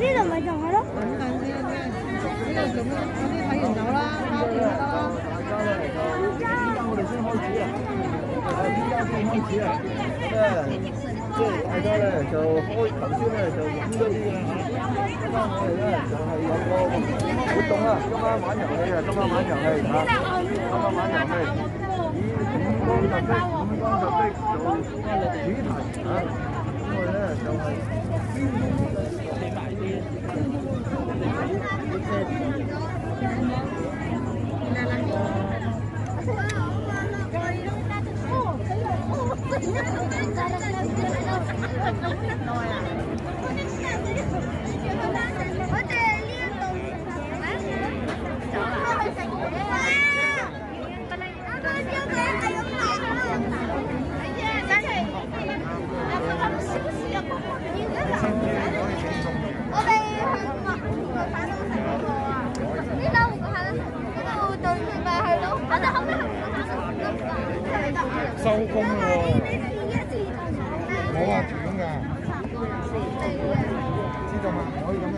呢度咪仲係咯。 等陣先啊，呢度咁啦，我啲睇完走啦，交片啦。 依家我哋先開始啊！依家先開始啊！即係大家咧就開頭先咧就揾嗰啲嘅嚇，今晚我哋咧就係有個活動啦，今晚玩遊戲啊，今晚玩遊戲嚇，今晚玩遊戲，以五光十色做主題嚇，咁我哋咧就係起埋啲。收工喎！冇話斷㗎，知道嘛？可以咁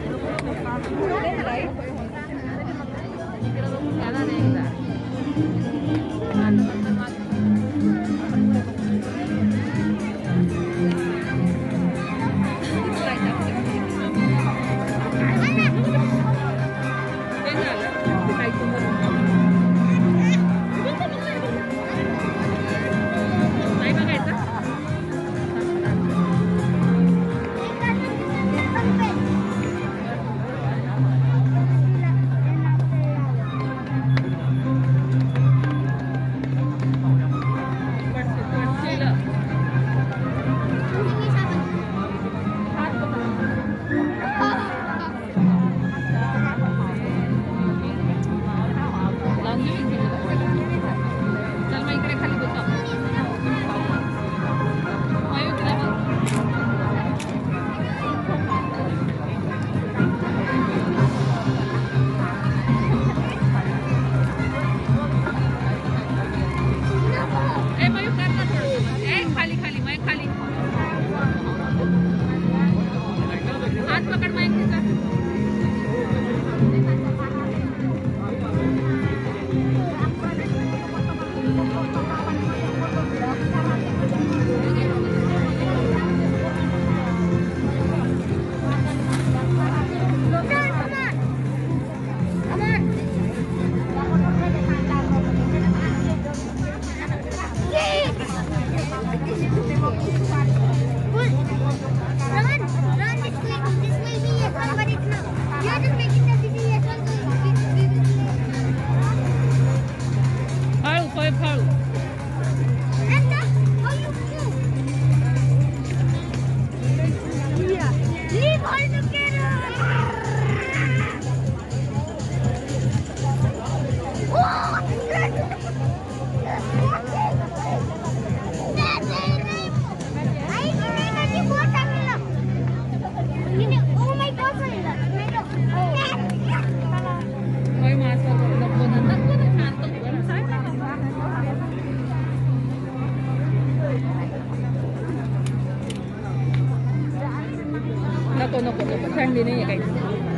Naku, sayang din niya guys.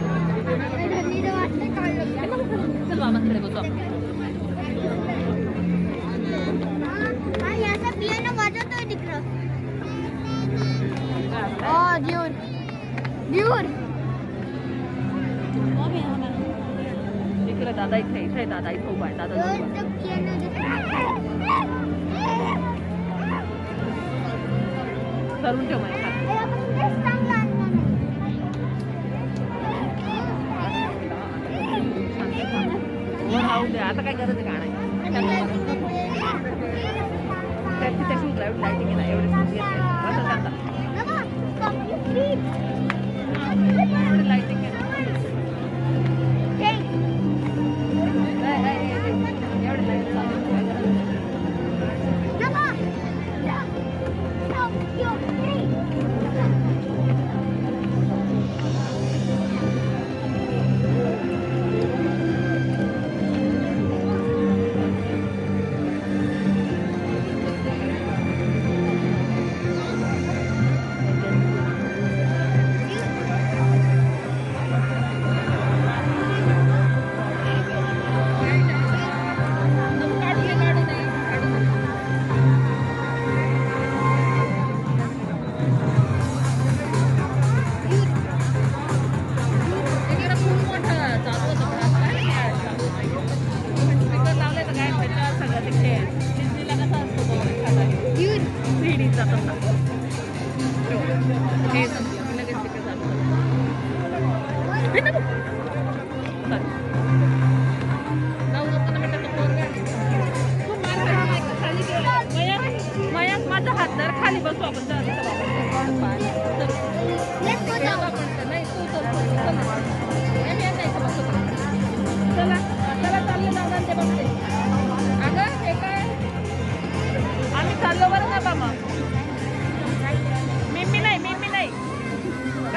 Salamat sa libo to. यहाँ से piano बजा तो दिख रहा। Oh, dude. इकडे दादा इथे इथे दादा इथे उभा आहे दादा सरून ठेव माझ्या आता काय गरज आहे त्याची त्याची लाईटिंग आहे एवढे लाईटिंग आहे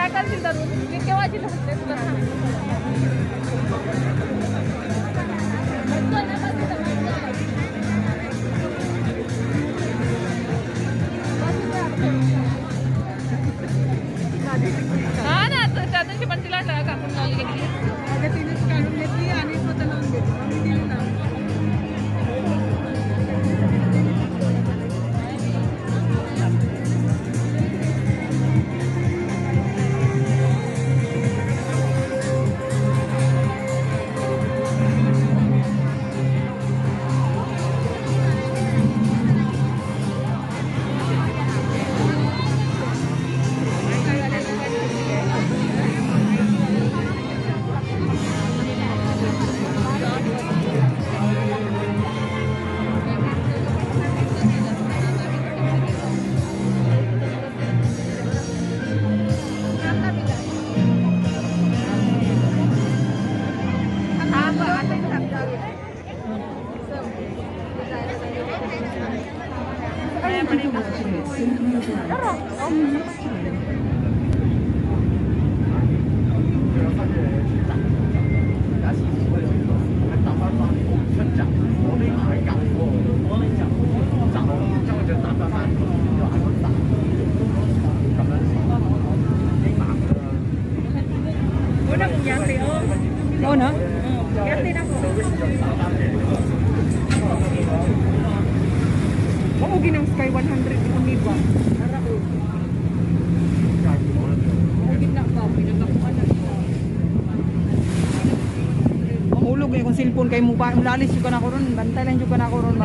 करतील धरून मी केव्हाची धरते तुला हा ना त्या दिवशी पण तिला कापून लावली घेतली माझ्या तिनेच काढून घेतली आणि स्वतः लावून घेतली आम्ही दिली ना Oh, no? Ganti na ko. Oo, ginang Sky 100 kung di ba? Oo, gina ba? Pinagakuan na siya. Mahulog eh kung cellphone kayo mo pa. Mulalis yung ka na ko ron. Bantay lang yung ka na ko ron ba?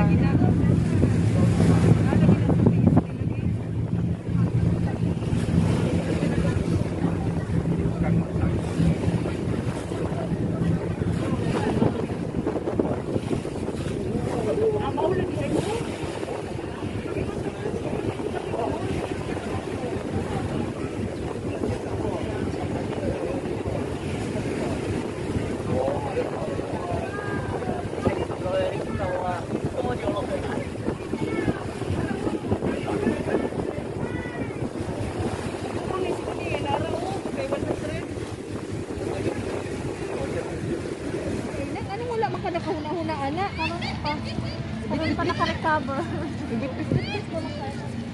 Nakahuna-huna anak, karon pa naka-recover. Bibit-bit ko na.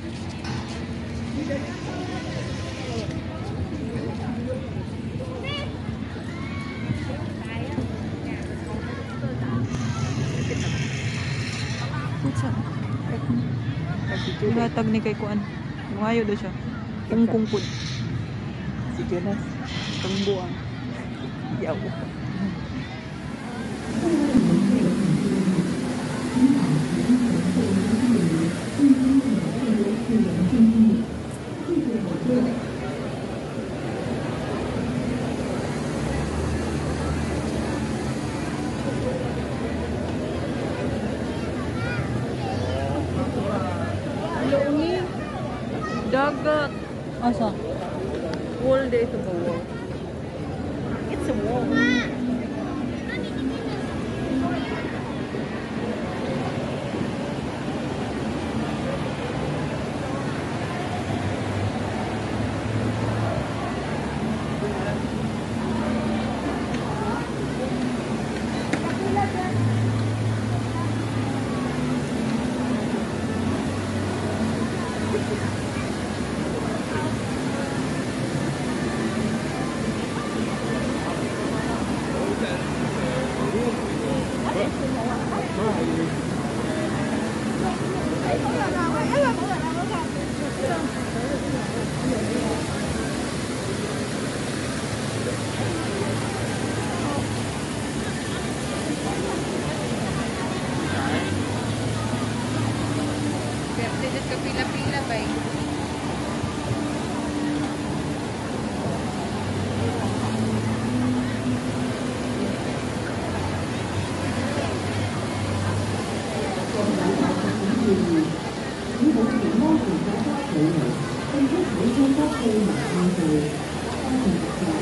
Ihatag ni kay kuan. Ngayo do siya. Kungkung pud. Si Jonas, tungbuan. Yaw. Dagat. Asa? Wall day to the wall. It's a wall. Kapila-pila ba eh? Hãy subscribe cho kênh Ghiền Mì Gõ để không bỏ lỡ những video hấp dẫn.